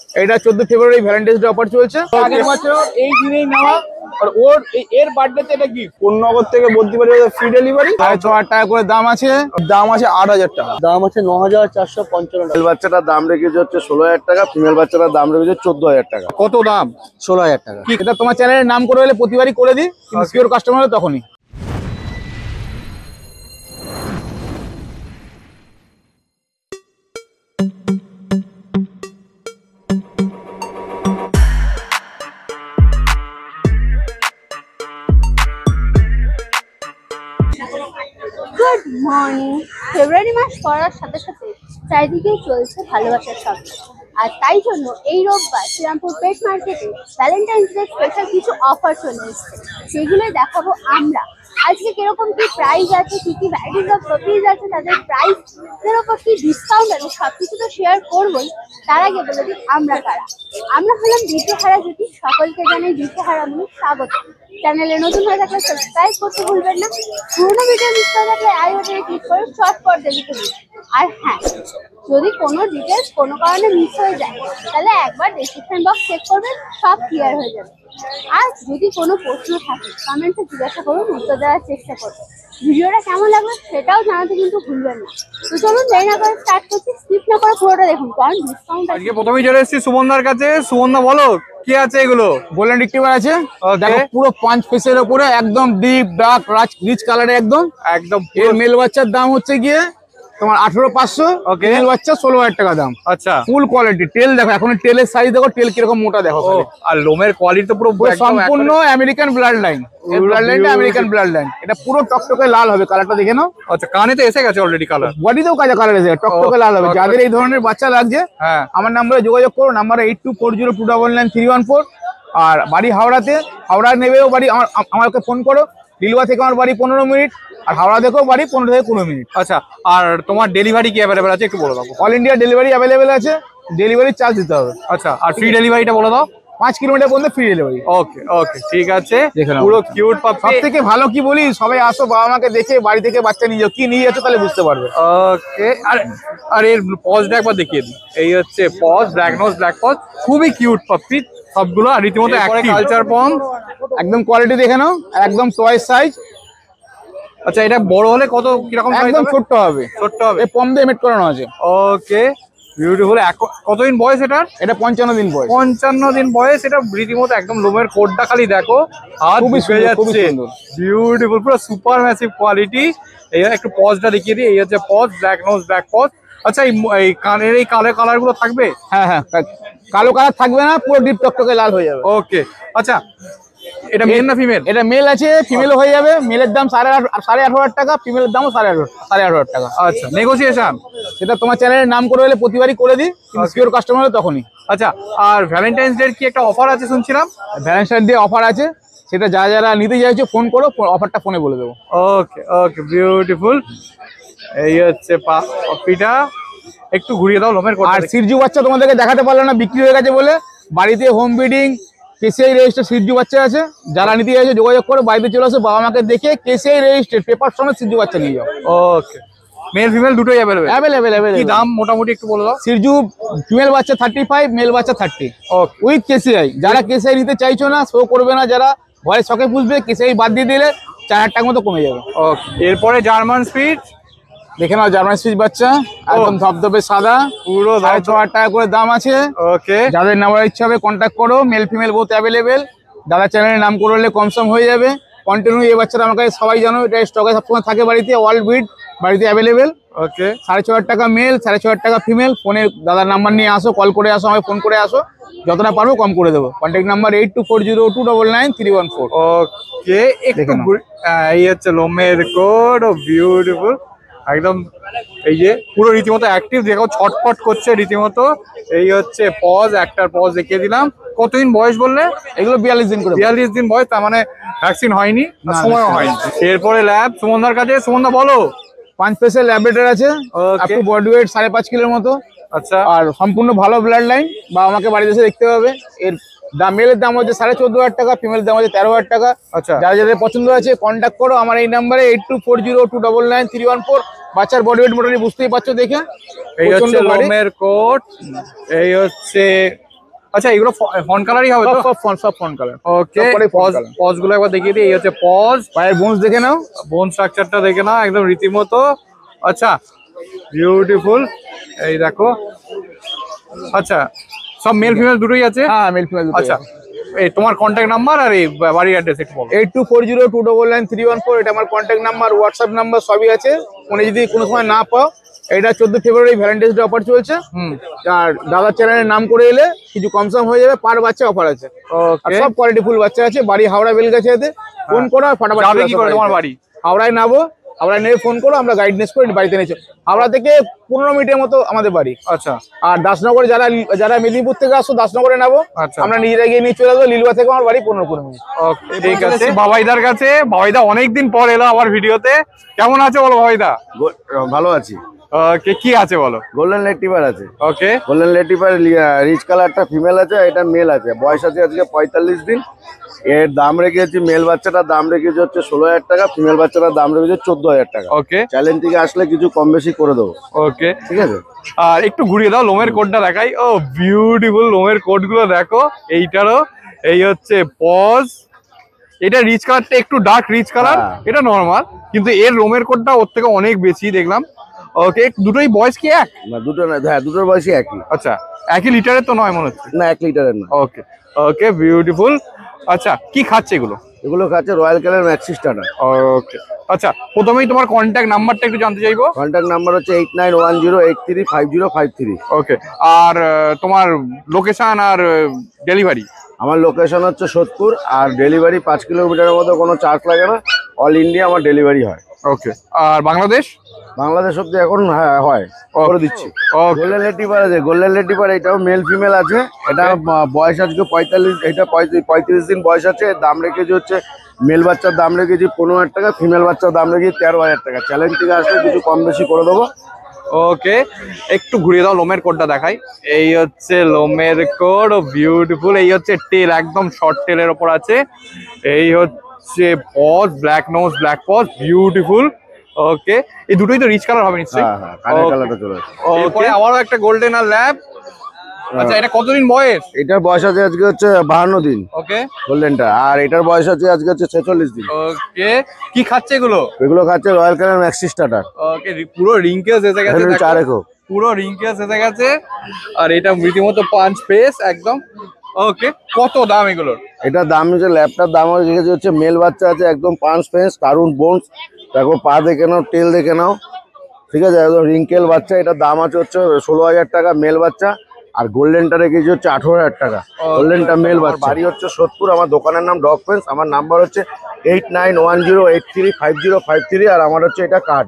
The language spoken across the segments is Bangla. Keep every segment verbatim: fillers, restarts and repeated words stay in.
এটা চোদ্দ ফেব্রুয়ারি ভ্যালেন্টাইন্স ডে অফার চলছে। আগের বছর এই দিনেই নেওয়া, আর ওর এর বার্থডেতে এটা কি পূর্ণনগর থেকে বদ্রি বাজার ফ্রি ডেলিভারি। সাড়ে ছ হাজার টাকা করে দাম আছে, দাম আছে আট হাজার টাকা, দাম আছে ন হাজার চারশো পঞ্চান্ন টাকা। বাচ্চাটার দাম রেখেছে হচ্ছে ষোলো হাজার টাকা, ফিমেল বাচ্চাটার দাম রেখেছে চোদ্দ হাজার টাকা। কত দাম? ষোলো হাজার টাকা। কি এটা তোমার চ্যানেলের নাম করে হলে প্রতিবারই করে দিই, সিওর কাস্টমার হলে তখনই। Good morning. ফেব্রুয়ারি মাস পড়ার সাথে সাথে চারিদিকেই চলছে ভালোবাসার শব্দ, আর তাই জন্য এই রোববার শ্রীরামপুর পেট মার্কেটে ভ্যালেন্টাইন্স ডে স্পেশাল কিছু অফার চলে এসছে, সেগুলোই দেখাবো আমরা। আজকে কিরকম কি প্রাইস আছে, কি কি ভ্যারাইটিস অফ প্রফিট আছে, তাদের প্রাইস এর উপর কি ডিসকাউন্ট আছে, সবকিছু তো শেয়ার করবোই। তার আগে বলে দিই আমরা কারা। আমরা হলাম দিশেহারা জ্যোতি, সকলকে জানাই দিশেহারা মনে স্বাগত। চ্যানেলে নতুন হয়ে থাকলে সাবস্ক্রাইব করতে ভুলবেন না, পুরোনো ভিডিও মিস করে থাকলে আই বাটনে ক্লিক করে চটপট দেখে দিন। আর হ্যাঁ, যদি কোনো ডিটেলস কোনো কারণে মিস হয়ে যায় তাহলে একবার ডেসক্রিপশন বক্স চেক করবেন, সব ক্লিয়ার হয়ে যাবে। আর যদি কোনো প্রশ্ন থাকে কমেন্টে জিজ্ঞাসা করুন, উত্তর দেওয়ার চেষ্টা করবেন। ভিডিওটা কেমন লাগলো সেটাও জানাতে কিন্তু ভুলবেন না। তো চলুন দেরি না করে স্টার্ট করছি, স্কিপ না করে পুরোটা দেখুন, কারণ ডিসকাউন্ট আজকে প্রথমেই চলে এসেছি সুমনদার কাছে। সুমনদা বলো কি আছে এগুলো? গোল্ডেন রিট্রিভার আছে, দেখো পুরো পাঁচ ফেসের উপরে একদম ডিপ ডার্ক রিচ কালারে একদম একদম। এর মেল বাচ্চার দাম হচ্ছে গিয়ে তোমার আঠারো পাঁচশো, মেল বাচ্চা ষোলো হাজার টাকা দাম। আচ্ছা, ফুল কোয়ালিটি। টেল দেখো, এখন টেলের সাইজ দেখো, টেল কিরকম মোটা দেখো, আর লোমের কোয়ালিটি তো পুরো সম্পূর্ণ আমেরিকান ব্লাড লাইন। ব্লাড লাইনটা আমেরিকান ব্লাড লাইন। এটা পুরো টকটকে লাল হবে, কালারটা দেখে নাও। আচ্ছা, কানে তো এসে গেছে অলরেডি কালার, বডিতেও কাজে কালার এসে টকটকে লাল হবে। যাদের এই ধরনের বাচ্চা লাগছে হ্যাঁ আমার নাম্বারে যোগাযোগ করো, number eight two four zero two double nine three one four. আর বাড়ি হাওড়াতে, হাওড়া নেবেও বাড়ি আমার আমাকে ফোন করো। লিলুয়া থেকে আমার বাড়ি পনেরো মিনিট, আর হাওড়া থেকেও বাড়ি পনেরো থেকে পনেরো মিনিট। আচ্ছা, আর তোমার ডেলিভারি কি অ্যাভেলেবেল আছে একটু বলে দাও। অল ইন্ডিয়া ডেলিভারি অ্যাভেলেবেল আছে, ডেলিভারি চার্জ দিতে হবে। আচ্ছা, আর ফ্রি ডেলিভারিটা বলে দাও। পাঁচ কিলোমিটার পর্যন্ত ফ্রি ডেলিভারি। ওকে ওকে, ঠিক আছে। পুরো কিউট পাপি। সব থেকে ভালো কি বলি, সবাই আসো, বাবা মাকে দেখে বাড়ি থেকে বাচ্চা নিয়ে যাও, কি নিয়ে যাচ্ছ তাহলে বুঝতে পারবে। ওকে, আর আর এর পজটা একবার দেখিয়ে দিই। এই হচ্ছে paws, black nose black paws, খুবই কিউট পাপি সবগুলো, আর রীতিমতো কালচার পম। একদম কোয়ালিটি দেখে নাও, একদম টয় সাইজ। আচ্ছা, এটা বড় হলে কত কিরকম? একদম ছোট্ট হবে, ছোট্ট হবে। এই পম দিয়ে মেট করানো আছে। Okay, beautiful. কতদিন বয়স এটার? এটা পঞ্চান্ন দিন বয়স। পঞ্চান্ন দিন বয়স। এটা রীতিমতো একদম লোমের কোটটা খালি দেখো, আর খুবই সুন্দর, খুবই যাচ্ছে সুন্দর, বিউটিফুল, পুরো সুপার ম্যাসিভ কোয়ালিটি। এই একটু পজটা দেখিয়ে দিই। এই হচ্ছে paws, black nose black paws. আচ্ছা, এই কানের এই কালো কালার গুলো থাকবে? হ্যাঁ হ্যাঁ, কালো কালার থাকবে না, পুরো ডিপ টকটকে লাল হয়ে যাবে। ওকে, আচ্ছা, এটা মেল না ফিমেল? এটা মেল আছে, ফিমেলও হয়ে যাবে। মেলের দাম সাড়ে আট সাড়ে আঠারো হাজার টাকা, ফিমেলের দামও সাড়ে আঠারো সাড়ে আঠারো হাজার টাকা। আচ্ছা, নেগোসিয়েশন সেটা তোমার চ্যানেলের নাম করে হলে প্রতিবারই করে দিই, সিওর কাস্টমার হলে তখনই। আচ্ছা, আর ভ্যালেন্টাইন্স ডে কি একটা অফার আছে শুনছিলাম? ভ্যালেন্টাইন্স ডে অফার আছে, সেটা যারা যারা নিতে চাইছো ফোন করো, অফারটা ফোনে বলে দেবো। Okay okay, beautiful. এই হচ্ছে পাপিটা, একটু ঘুরিয়ে দাও লোমের কোটটা। আর সিরজু বাচ্চা তোমাদেরকে দেখাতে পারলাম না, বিক্রি হয়ে গেছে বলে। বাড়িতে home breeding KCI register Shih Tzu বাচ্চা আছে, যারা নিতে চাইছো যোগাযোগ করো, বাড়িতে চলে আসো, বাবা মাকে দেখে কেসিআই রেজিস্টার পেপার সমেত সিরজু বাচ্চা নিয়ে যাও। ওকে, মেল ফিমেল দুটোই অ্যাভেলেবেল? Available available. কি দাম মোটামুটি একটু বলে দাও। সিরজু ফিমেল বাচ্চা থার্টি ফাইভ, মেল বাচ্চা থার্টি, ওকে, উইথ কেসিআই। যারা কেসিআই নিতে চাইছো না, শো করবে না, যারা ঘরে শখে পুষবে, কেসিআই বাদ দিয়ে দিলে চার হাজার টাকার মতো কমে যাবে। ওকে, এরপরে জার্মান স্পিচ দেখে নাও, জার্মান সুইচ বাচ্চা একদম ধবধবে সাদা, পুরো সাড়ে ছ হাজার টাকা করে দাম আছে। ওকে, যাদের নেওয়ার ইচ্ছা হবে কন্ট্যাক্ট করো, মেল ফিমেল বোথ অ্যাভেলেবেল। দাদা চ্যানেলের নাম করলে কম সম হয়ে যাবে। কন্টিনিউ এই বাচ্চাটা আমার কাছে সবাই জানো, এটা স্টকে সবসময় থাকে বাড়িতে, ওয়ার্ল্ড ব্রিড বাড়িতে অ্যাভেলেবেল। ওকে, সাড়ে ছ হাজার টাকা মেল, সাড়ে ছ হাজার টাকা ফিমেল। ফোনে দাদার নাম্বার নিয়ে আসো, কল করে আসো, আমায় ফোন করে আসো, যতটা পারবো কম করে দেবো। Contact number eight two four zero two double nine three one four. Okay, একটু এই হচ্ছে লোমের কোট, ও বিউটিফুল একদম। এই যে পুরো রীতিমতো অ্যাক্টিভ, দেখো ছটফট করছে রীতিমতো। এই হচ্ছে পজ, একটার পজ দেখিয়ে দিলাম। কতদিন বয়স বললে? এগুলো বিয়াল্লিশ দিন করে। বিয়াল্লিশ দিন বয়স, তার মানে ভ্যাকসিন হয়নি, সময়ও হয়নি। এরপরে ল্যাব সুমনদার কাছে। সুমনদা বলো। পাঁচ পেসের ল্যাবরেটর আছে, বডি ওয়েট সাড়ে পাঁচ কিলোর মতো। আচ্ছা, আর সম্পূর্ণ ভালো ব্লাড লাইন, বা আমাকে বাড়িতে এসে দেখতে হবে। এর দাম, মেলের দাম হচ্ছে সাড়ে চোদ্দ হাজার টাকা, ফিমেল দাম হচ্ছে তেরো হাজার টাকা। আচ্ছা, যারা যাদের পছন্দ আছে কন্ট্যাক্ট করো আমার এই নাম্বারে eight two four zero two double nine three one four. বাচ্চার বডি ওয়েট মোটামুটি বুঝতেই পারছো দেখে। এই হচ্ছে লোমের কোট, এই হচ্ছে আচ্ছা এগুলো ফন কালারই হবে তো? সব ফন সব fawn colour. Okay, paws paws গুলো একবার দেখিয়ে দিই। এই হচ্ছে পজ, পায়ের বোনস দেখে নাও, বোন স্ট্রাকচারটা দেখে নাও একদম রীতিমতো। আচ্ছা বিউটিফুল, এই দেখো। আচ্ছা সব মেল ফিমেল দুটোই আছে? হ্যাঁ মেল ফিমেল। আচ্ছা এই তোমার কন্ট্যাক্ট নাম্বার আর এই বাড়ির অ্যাড্রেস একটু বলো। Eight two four zero two double nine three one four, এটা আমার কন্ট্যাক্ট নাম্বার, হোয়াটসঅ্যাপ নাম্বার সবই আছে। ফোনে যদি কোনো সময় না পাও, এটা চোদ্দ ফেব্রুয়ারি ভ্যালেন্টাইন্স ডে অফার চলছে। হুম, আর দাদার চ্যানেলের নাম করে এলে কিছু কম সম হয়ে যাবে, পার বাচ্চা অফার আছে। আর ওকে, সব কোয়ালিটি ফুল বাচ্চা আছে। বাড়ি হাওড়া বেলগাছিয়াতে, ফোন করো ফাটাফাটি যাবে কি করে তোমার বাড়ি? হাওড়ায় নামো, হাওড়ায় নেমে ফোন করো, আমরা গাইডনেস করে বাড়িতে নিয়ে চলো। হাওড়া থেকে পনেরো মিনিটের মতো আমাদের বাড়ি। আচ্ছা, আর দাসনগরে যারা যারা মেদিনীপুর থেকে আসো দাসনগরে নামো, আচ্ছা। আমরা নিজেরা গিয়ে নিয়ে চলে যাবো। লিলুয়া থেকে আমার বাড়ি পনেরো কুড়ি মিনিট। ওকে ঠিক আছে। বাবাইদার কাছে, বাবাইদা অনেকদিন পর এলো আমার ভিডিওতে, কেমন আছে বলো বাবাইদা? গো- ভালো আছি। ওকে, কি আছে বলো? গোল্ডেন লেটিভার আছে। ওকে, গোল্ডেন লেটিভার রিচ কালারটা ফিমেল আছে, এটা মেল আছে। বয়স আছে আজকে পঁয়তাল্লিশ দিন। এর দাম রেখেছি, মেল বাচ্চাটার দাম রেখেছি হচ্ছে ষোলো হাজার টাকা, ফিমেল বাচ্চাটার দাম রেখেছি চোদ্দ হাজার টাকা। ওকে, চ্যালেঞ্জ থেকে আসলে কিছু কম বেশি করে দেবো, ওকে। ঠিক আছে? আর একটু ঘুরিয়ে দাও, লোমের কোটটা দেখাই। ও বিউটিফুল লোমের কোট গুলো দেখো। এইটারও এই হচ্ছে পজ, এটা রিচ কালারটা একটু ডার্ক রিচ কালার, হ্যাঁ। এটা নর্মাল, কিন্তু এর লোমের কোটটা ওর থেকে অনেক বেশি দেখলাম। ওকে, দুটোই বয়স কি এক? না দুটো না, হ্যাঁ দুটোর বয়সই একই। আচ্ছা, একই লিটারের তো নয় মনে হচ্ছে। না এক লিটারের না। Okay, okay beautiful. আচ্ছা কি খাচ্ছে এগুলো? এগুলো খাচ্ছে রয়্যাল কালার ম্যাক্সিস টাটা। ওকে, আচ্ছা প্রথমেই তোমার কন্ট্যাক্ট নাম্বারটা একটু জানতে চাইবো। কন্ট্যাক্ট নাম্বার হচ্ছে eight nine one zero eight three five zero five three. Okay, আর আহ, তোমার লোকেশন আর ডেলিভারি? আমার লোকেশন হচ্ছে সোদপুর, আর ডেলিভারি পাঁচ কিলোমিটারের মতো কোনো চার্জ লাগে না, অল ইন্ডিয়া আমার ডেলিভারি হয়। ওকে, আর বাংলাদেশ? বাংলাদেশ অব্দি এখন হ্যাঁ হয়, করে দিচ্ছি। ওকে, গোল্ডেন লেটিভার আছে, গোল্ডেন লেটিভার এটাও মেল ফিমেল আছে। এটা আহ, বয়স আজকে পঁয়তাল্লিশ, এটা পঁয়ত্রিশ পঁয়ত্রিশ দিন বয়স আছে। এর দাম রেখেছি হচ্ছে মেল বাচ্চার দাম রেখেছি পনেরো হাজার টাকা, ফিমেল বাচ্চার দাম রেখেছি তেরো হাজার টাকা। চ্যালেঞ্জ থেকে আসলে কিছু কম বেশি করে দেবো। ওকে, একটু ঘুরিয়ে দাও, লোমের কোটটা দেখাই। এই হচ্ছে লোমের কোট, ও বিউটিফুল। এই হচ্ছে টেল, একদম শর্ট টেলের ওপর আছে। এই হচ্ছে paws, black nose black paws, beautiful. Okay, এই দুটোই তো রিচ কালার হবে নিশ্চয়ই? হ্যাঁ হ্যাঁ, কানের কালারটা চলে আসে। ওকে, আবারও একটা গোল্ডেন আর ল্যাব। আচ্ছা, এটা কতদিন বয়স? এটার বয়স আছে আজকে হচ্ছে বাহান্ন দিন ওকে, গোল্ডেনটা, আর এটার বয়স আছে আজকে হচ্ছে ছেচল্লিশ দিন। ওকে, কি খাচ্ছে এগুলো? এগুলো খাচ্ছে রয়্যাল কালার ম্যাক্সিস টাটা। ওকে, পুরো রিঙ্কেলস এসে গেছে, দেখো। চার একক পুরো রিঙ্কেলস এসে গেছে, আর এটা রীতিমতো পাঁচ পেস একদম। ওকে, কত দাম এগুলোর? এটার দাম হচ্ছে, ল্যাপটার দাম রেখেছে হচ্ছে মেল বাচ্চা আছে একদম পাঁচ ফেন্স, দারুন বোনস, দেখো পা দেখে নাও, টেল দেখে নাও, ঠিক আছে? একদম রিঙ্কেল বাচ্চা। এটার দাম আছে হচ্ছে ষোলো হাজার টাকা মেল বাচ্চা, আর গোল্ডেনটা রেখেছি হচ্ছে আঠারো হাজার টাকা। গোল্ডেনটা মেল বাচ্চা। বাড়ি হচ্ছে সোদপুর, আমার দোকানের নাম ডগ ফেন্স, আমার নাম্বার হচ্ছে eight nine one zero eight three five zero five three, আর আমার হচ্ছে এটা কার্ড।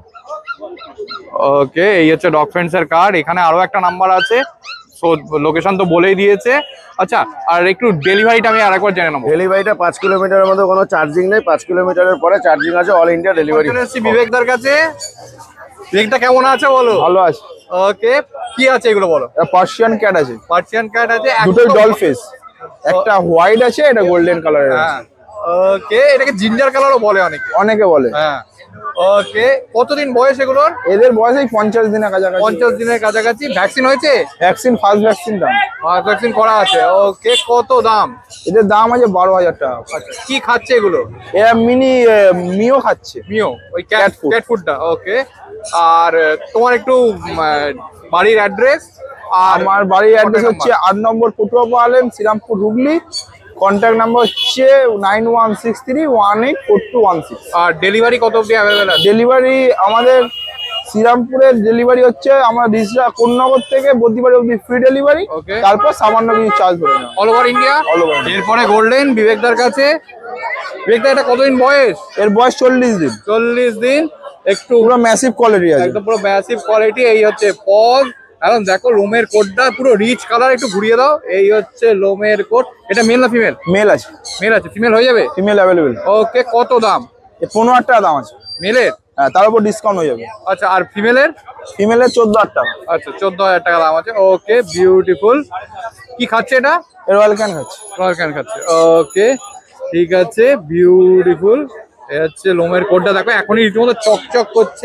ওকে, এই হচ্ছে ডগ ফ্রেন্ডসের কার্ড। এখানে আরো একটা নাম্বার আছে, সো লোকেশন তো বলেই দিয়েছে। আচ্ছা, আর একটু ডেলিভারিটা আমি আরেকবার জেনে নেবো। ডেলিভারিটা পাঁচ কিলোমিটারের মধ্যে কোনো চার্জিং নেই, পাঁচ কিলোমিটারের পরে চার্জিং আছে, অল ইন্ডিয়া ডেলিভারি। বিবেকদার কাছে, বিবেকটা কেমন আছে বলো? ভালো আছে। ওকে, কি আছে এগুলো বলো? পার্সিয়ান ক্যাট আছে, পার্সিয়ান ক্যাট আছে, দুটোই ডল ফেস, একটা হোয়াইট আছে, এটা গোল্ডেন কালারের আছে। হ্যাঁ, ওকে, এটাকে জিঞ্জার কালারও বলে অনেকে। অনেকে বলে। হ্যাঁ, ওকে, কতদিন বয়স এগুলোর? এদের বয়স এই পঞ্চাশ দিনের কাছাকাছি। পঞ্চাশ দিনের কাছাকাছি। ভ্যাকসিন হয়েছে? ভ্যাকসিন, ফার্স্ট ভ্যাকসিন দাম। ফার্স্ট ভ্যাকসিন করা আছে। ওকে, কত দাম? এদের দাম আছে বারো হাজার টাকা। আচ্ছা, কি খাচ্ছে এগুলো? এরা মিনি মিও খাচ্ছে। মিও, ওই Cat ক্যাট food. ক্যাট ফুডটা। ওকে, আর তোমার একটু উম, আহ, বাড়ির অ্যাড্রেস? আর আমার বাড়ির অ্যাড্রেস হচ্ছে আট নম্বর পটুয়াপা আলেম, শ্রীরামপুর, হুগলি। কন্ট্যাক্ট নাম্বার হচ্ছে nine one six three one eight four two one six. আর ডেলিভারি কত অবধি অ্যাভেলেবেল আছে? ডেলিভারি আমাদের শ্রীরামপুরের ডেলিভারি হচ্ছে আমরা রিসরা কোন্নগর থেকে বদ্রিবাড়ি অবধি ফ্রি ডেলিভারি। Okay. তারপর সামান্য কিছু চার্জ ধরে নেওয়া। All over India? All over India. এরপরে গোল্ডেন বিবেকদার কাছে। বিবেকদা, এটা কতদিন বয়স? এর বয়স চল্লিশ দিন। চল্লিশ দিন। একটু পুরো ম্যাসিভ কোয়ালিটি আছে। একদম পুরো ম্যাসিভ কোয়ালিটি। এই হচ্ছে পজ, এখন দেখো লোমের কোটটা পুরো রিচ কালার, একটু ঘুরিয়ে দাও। এই হচ্ছে লোমের কোট। এটা মেল না ফিমেল? মেল আছে। মেল আছে, ফিমেল হয়ে যাবে? Female available. ওকে, কত দাম? এ পনেরো হাজার টাকা দাম আছে মেলের? হ্যাঁ, তার উপর ডিসকাউন্ট হয়ে যাবে। আচ্ছা, আর ফিমেলের? ফিমেলের চোদ্দ হাজার টাকা। আচ্ছা, চোদ্দ হাজার টাকা দাম আছে। Okay, beautiful. কি খাচ্ছে এটা? রয়্যাল ক্যান খাচ্ছে। রয়্যাল ক্যান খাচ্ছে। ওকে, ঠিক আছে, বিউটিফুল। এ হচ্ছে লোমের কোটটা, দেখো এখনই রীতিমতো চকচক করছে,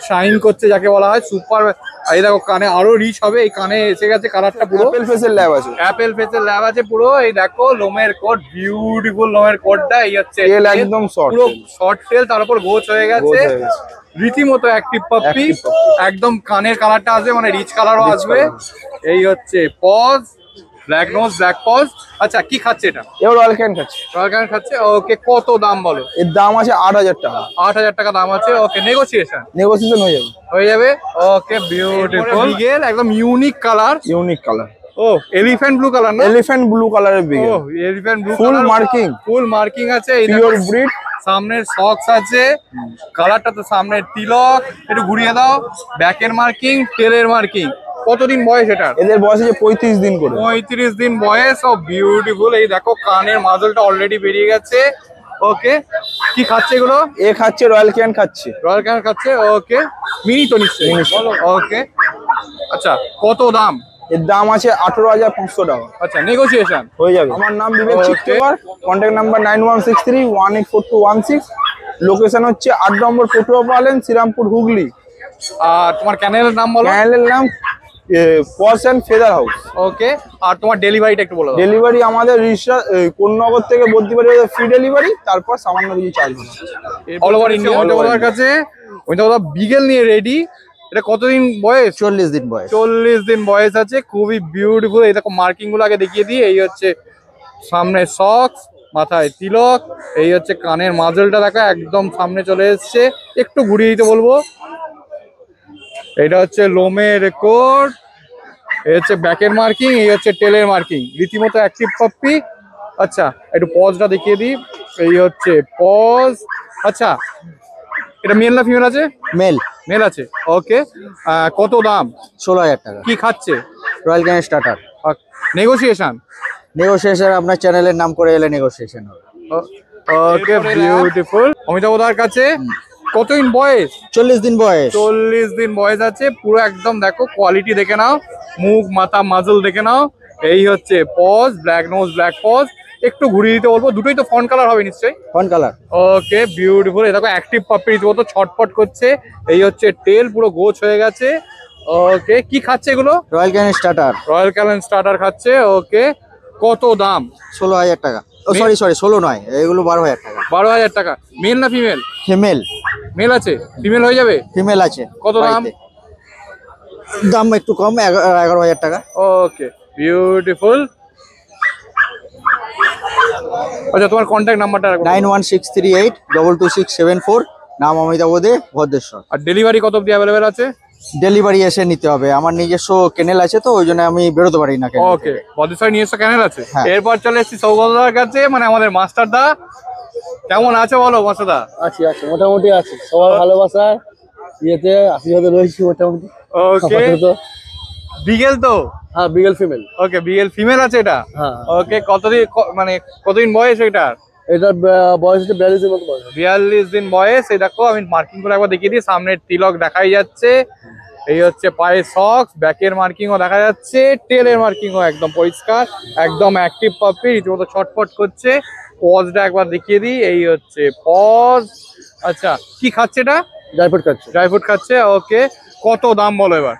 শাইন করছে যাকে বলা হয় সুপার। এই দেখো কানে আরো রিচ হবে, এই কানে এসে গেছে কালারটা পুরো অ্যাপেল ফেসের ল্যাব আছে, অ্যাপেল ফেসের ল্যাব আছে পুরো। এই দেখো লোমের কোট, বিউটিফুল লোমের কোটটা। এই হচ্ছে তেল একদম শর্ট, পুরো শর্ট টেল, তার উপর গোছ হয়ে গেছে, রীতিমতো অ্যাক্টিভ পাপ্পি। একদম কানের কালারটা আসবে, মানে রিচ কালারও আসবে। এই হচ্ছে paws, black nose, black paws. আচ্ছা কি খাচ্ছে এটা? এবার রয়্যাল ক্যান খাচ্ছে। রয়্যাল ক্যান খাচ্ছে। ওকে, কত দাম বলো? এর দাম আছে আট হাজার টাকা। আট হাজার টাকা দাম আছে। ওকে, নেগোসিয়েশন নেগোসিয়েশন হয়ে যাবে, হয়ে যাবে। ওকে, বিউটিফুল বিগেল, একদম ইউনিক কালার, ইউনিক কালার। ও এলিফ্যান্ট ব্লু কালার না? এলিফ্যান্ট ব্লু কালারের বিগেল। ও elephant blue, full marking, full marking আছে। এই পিওর ব্রিড। সামনের সক্স আছে, কালারটা তো সামনের তিলক, একটু ঘুরিয়ে দাও। ব্যাকের মার্কিং, টেলের মার্কিং। কতদিন বয়স এটার? এদের বয়স আছে পঁয়ত্রিশ দিন করে। পঁয়ত্রিশ দিন বয়স। ও বিউটিফুল। এই দেখো কানের মাজলটা অলরেডি বেরিয়ে গেছে। ওকে, কি খাচ্ছে এগুলো? এ খাচ্ছে রয়্যাল ক্যান খাচ্ছে। রয়্যাল ক্যান খাচ্ছে। ওকে, মিনি তো নিশ্চয়ই। ওকে, আচ্ছা কত দাম? এর দাম আছে আঠারো হাজার পাঁচশো টাকা। আচ্ছা, নেগোসিয়েশন হয়ে যাবে। আমার নাম বিবেক Okay. চিত্তকর, contact number nine one six three one eight four two one six. Location হচ্ছে আট নম্বর পটুয়া পালেন, শ্রীরামপুর, হুগলি। আর তোমার ক্যানেলের নাম বলো। চ্যানেলের নাম Paws and Feather House. Okay, আর তোমার ডেলিভারিটা একটু বলো। ডেলিভারি আমাদের রিসা কোন্নগর থেকে বদ্রিবাড়ি ফ্রি ডেলিভারি, তারপর সামান্য কিছু চার্জ হবে। All over India. ওদের কাছে ওই তো বিগেল নিয়ে রেডি। এটা কতদিন বয়স? চল্লিশ দিন বয়স। চল্লিশ দিন বয়স আছে। খুবই বিউটিফুল। এই দেখো মার্কিং গুলো আগে দেখিয়ে দিই। এই হচ্ছে সামনে সক্স, মাথায় তিলক। এই হচ্ছে কানের মাজলটা দেখো একদম সামনে চলে এসছে। একটু ঘুরিয়ে দিতে বলবো। এটা হচ্ছে লোমের কোট, এই হচ্ছে ব্যাকের মার্কিং, এই হচ্ছে টেলের মার্কিং। রীতিমতো অ্যাক্টিভ পাপ্পি। আচ্ছা একটু পজটা দেখিয়ে দিই। এই হচ্ছে পজ। আচ্ছা এটা মেল না ফিমেল আছে? মেল। মেল আছে। ওকে, কত দাম? ষোলো হাজার টাকা। কি খাচ্ছে? Royal Canin starter. Negotiation? Negotiation আপনার চ্যানেলের নাম করে এলে নেগোসিয়েশন হবে। ওকে, বিউটিফুল। অমিতাভ দার কাছে কতদিন বয়স? চল্লিশ দিন বয়স। চল্লিশ দিন বয়স আছে। পুরো একদম দেখো কোয়ালিটি দেখে নাও, মুখ মাথা মাজল দেখে নাও। এই হচ্ছে paws, black nose, black paws. একটু ঘুরিয়ে দিতে বলবো। দুটোই তো ফন কালার হবে নিশ্চয়ই? Fawn colour. Okay, beautiful. এই দেখো অ্যাক্টিভ পাপ্পি রীতিমতো ছটফট করছে। এই হচ্ছে টেল, পুরো গোছ হয়ে গেছে। ওকে, কি খাচ্ছে এগুলো? Royal Canin starter. Royal Canin starter খাচ্ছে। ওকে, কত দাম? ষোলো হাজার টাকা। ও সরি সরি ষোলো নয়, এগুলো বারো হাজার টাকা। বারো হাজার টাকা। মেল না ফিমেল? ফিমেল। মেল আছে, ফিমেল হয়ে যাবে? ফিমেল আছে। কত দাম? বাড়িতে। দাম একটু কম, এগারো এগারো হাজার টাকা। Okay, beautiful. আচ্ছা তোমার কন্ট্যাক্ট নাম্বারটা রাখো। Nine one six three eight double two six seven four. নাম অমিতাভ দে, ভদ্রেশ্বর। আর ডেলিভারি কত অবধি অ্যাভেলেবেল আছে? ডেলিভারি এসে নিতে হবে। আমার নিজস্ব কেনেল আছে তো, ওই জন্য আমি বেরোতে পারি না। ওকে, ভদ্রেশ্বর নিয়ে এসে ক্যানেল আছে। হ্যাঁ। এরপর চলে এসেছি সৌগতদার কাছে, মানে আমাদের মাস্টার দা। কেমন আছে বলো মাস্টার দা? আছি আছি মোটামুটি আছে, সবার ভালোবাসা ইয়েতে আশীর্বাদে রয়েছি মোটামুটি। ওকে, আপাতত। বিগেল তো? হ্যাঁ, বিগেল ফিমেল। ওকে, বিগেল ফিমেল আছে এটা? হ্যাঁ। ওকে, কতদিন ক- মানে কতদিন বয়স এটার? এটার ব- বয়স হচ্ছে বিয়াল্লিশের মতো বয়স। বিয়াল্লিশ দিন বয়স। এই দেখো আমি মার্কিং করে একবার দেখিয়ে দিই। সামনের তিলক দেখাই যাচ্ছে। এই হচ্ছে পায়ে সক্স, ব্যাকের মার্কিংও দেখা যাচ্ছে, টেলের মার্কিংও একদম পরিষ্কার, একদম অ্যাক্টিভ পাপ্পি, রীতিমতো ছটফট করছে। পজটা একবার দেখিয়ে দিই। এই হচ্ছে পজ। আচ্ছা কি খাচ্ছে এটা? ড্রাই ফ্রুট খাচ্ছে। ড্রাই ফ্রুট খাচ্ছে। ওকে, কত দাম বলো এবার?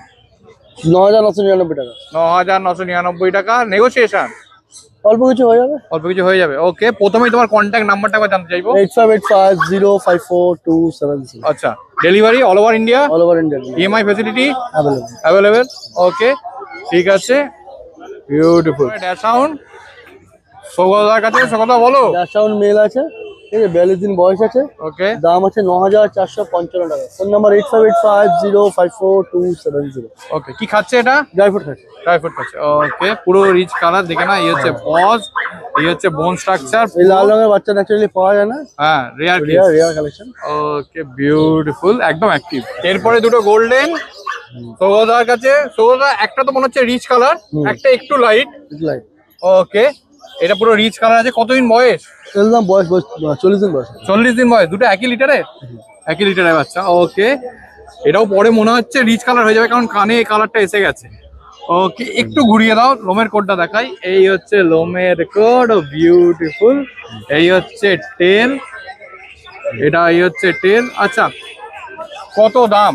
ন হাজার নশো নিরানব্বই টাকা। ন হাজার নশো নিরানব্বই টাকা। নেগোসিয়েশন? অল্প কিছু হয়ে যাবে। অল্প কিছু হয়ে যাবে। ওকে, প্রথমেই তোমার কন্ট্যাক্ট নাম্বারটা একবার জানতে চাইবো। Eight five eight five zero five four two seven zero. আচ্ছা, delivery all over India? All over India EMI facility available. Available. Okay, ঠিক আছে, বিউটিফুল। ড্যাশ সাউন্ড সৌগতদার কাছে। সৌগতদা বলো। ড্যাশ সাউন্ড মেল আছে, ঠিক আছে, বিয়াল্লিশ দিন বয়স আছে। ওকে, দাম আছে ন হাজার চারশো পঞ্চান্ন টাকা। Phone number eight five eight five zero five four two seven zero. Okay, কি খাচ্ছে এটা? ড্রাই ফ্রুট খাচ্ছে। ড্রাই ফ্রুট খাচ্ছে। ওকে, পুরো রিচ কালার দেখে না। এই হচ্ছে পজ, এই হচ্ছে বোন স্ট্রাকচার। এই লাল রঙের বাচ্চা ন্যাচারালি পাওয়া যায় না, হ্যাঁ, rare case. Rare rare collection. Okay, beautiful, একদম অ্যাক্টিভ। এরপরে দুটো গোল্ডেন সৌগতদার কাছে। সৌগতদা একটা তো মনে হচ্ছে রিচ কালার, একটা একটু লাইট। লাইট। ওকে, এটা পুরো রিচ কালার আছে। কতদিন বয়স? এর বয়স বয়স চল্লিশ দিন বয়স। চল্লিশ দিন বয়স। দুটো একই লিটারে? একই লিটারের বাচ্চা। ওকে, এটাও পরে মনে হচ্ছে রিচ কালার হয়ে যাবে, কারণ কানে এই কালারটা এসে গেছে। ওকে, একটু ঘুরিয়ে দাও, লোমের কোটটা দেখাই। এই হচ্ছে লোমের কোট, ও বিউটিফুল। এই হচ্ছে টেল, এটা এই হচ্ছে টেল। আচ্ছা কত দাম?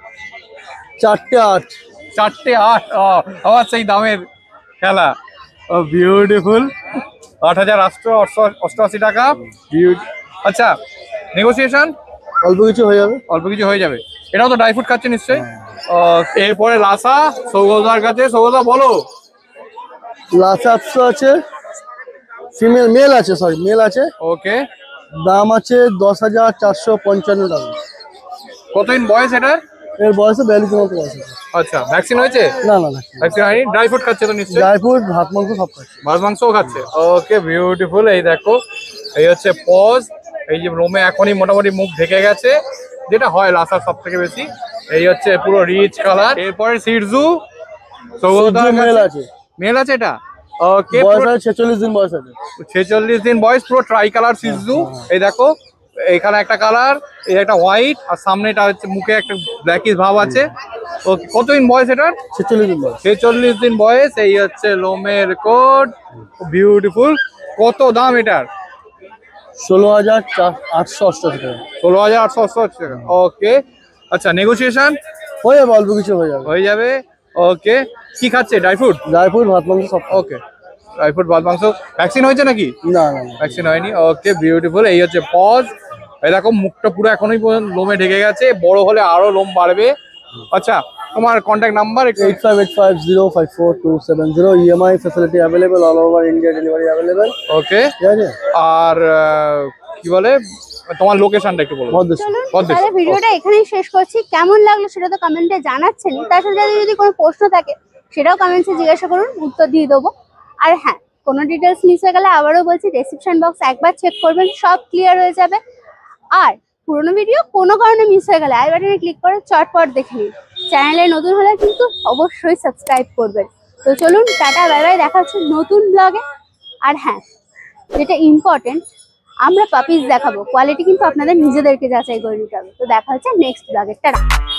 চারটে আট। চারটে আট, আবার সেই দামের খেলা। ও বিউটিফুল, আট হাজার আটশো অষ্টআশি টাকা। আচ্ছা, নেগোসিয়েশন অল্প কিছু হয়ে যাবে। অল্প কিছু হয়ে যাবে। এটাও তো ড্রাই ফ্রুট খাচ্ছে নিশ্চয়ই। এরপরে লাসা সৌগলদার কাছে। সৌগলদা বলো। লাসাপসো আছে, ফিমেল মেল আছে, সরি মেল আছে। ওকে, দাম আছে দশ হাজার চারশো পঞ্চান্ন টাকা। কতদিন বয়স এটার? এর বয়সে বিয়াল্লিশ মতো বয়স আছে। আচ্ছা, ভ্যাকসিন হয়েছে? না না না, ভ্যাকসিন হয়নি। ড্রাই ফ্রুট খাচ্ছে তো নিশ্চয়ই? ড্রাই ফ্রুট, ভাত মাংস সব খাচ্ছে। মাছ মাংসও খাচ্ছে। Okay, beautiful. এই দেখো, এই হচ্ছে পজ। এই যে রোমে এখনই মোটামুটি মুখ ঢেকে গেছে, যেটা হয় লাসার সব থেকে বেশি। এই হচ্ছে পুরো রিচ কালার। এরপরে সিরজু সৌগলদার মেল কাছে। আছে, মেল আছে এটা। ওকে, বয়স আছে ছেচল্লিশ দিন বয়স আছে। ছেচল্লিশ দিন বয়স, পুরো ট্রাই কালার সিজু। এই দেখো, এখানে একটা কালার, এই একটা হোয়াইট, আর সামনে এটা হচ্ছে মুখে একটা ব্ল্যাকিশ ভাব আছে। ওকে, কতদিন বয়স এটার? ছেচল্লিশ দিন বয়স। ছেচল্লিশ দিন বয়স। এই হচ্ছে লোমের কোট, বিউটিফুল। কত দাম এটার? ষোলো হাজার আটশো অষ্টআশি টাকা। ষোলো হাজার আটশো অষ্টআশি টাকা। ওকে, আচ্ছা, নেগোসিয়েশন হয়ে যাবে, অল্প কিছু হয়ে যাবে। হয়ে যাবে। ওকে, কি খাচ্ছে? Dry fruit? ড্রাই ফ্রুট, ভাত মাংস সব। ওকে, ড্রাই ফ্রুট, ভাত মাংস। ভ্যাকসিন হয়েছে নাকি? না না না। ভ্যাকসিন হয়নি। Okay, beautiful. এই হচ্ছে পজ। এই দেখো, মুখটা পুরো এখনই পর্যন্ত লোমে ঢেকে গেছে, বড় হলে আরো লোম বাড়বে। আচ্ছা, তোমার contact number? Eight five eight five zero five four two seven zero. EMI facility available, all over India delivery available. Okay, ঠিক আছে। আর আহ, কি বলে, তোমার লোকেশনটা একটু বলো। ভদ্রেশ্বর। চলুন ভদ্রেশ্বর। তাহলে ভিডিওটা এখানেই শেষ করছি। কেমন লাগলো সেটা তো কমেন্টে জানাচ্ছেন। তার সাথে সাথে যদি কোনো প্রশ্ন থাকে সেটাও কমেন্টসে জিজ্ঞাসা করুন, উত্তর দিয়ে দেবো। আর হ্যাঁ, কোনো ডিটেলস মিস হয়ে গেলে আবারও বলছি, ডেসক্রিপশন বক্স একবার চেক করবেন, সব ক্লিয়ার হয়ে যাবে। আর পুরোনো ভিডিও কোনো কারণে মিস হয়ে গেলে আই বাটনে ক্লিক করে চটপট দেখে নিন। চ্যানেলে নতুন হলে কিন্তু অবশ্যই সাবস্ক্রাইব করবেন। তো চলুন, টাটা, বাই বাই, দেখা হচ্ছে নতুন ব্লগে। আর হ্যাঁ, যেটা ইম্পর্টেন্ট, আমরা পাপিস দেখাবো, কোয়ালিটি কিন্তু আপনাদের নিজেদেরকে যাচাই করে নিতে হবে। তো দেখা হচ্ছে নেক্সট ব্লগে। টাটা।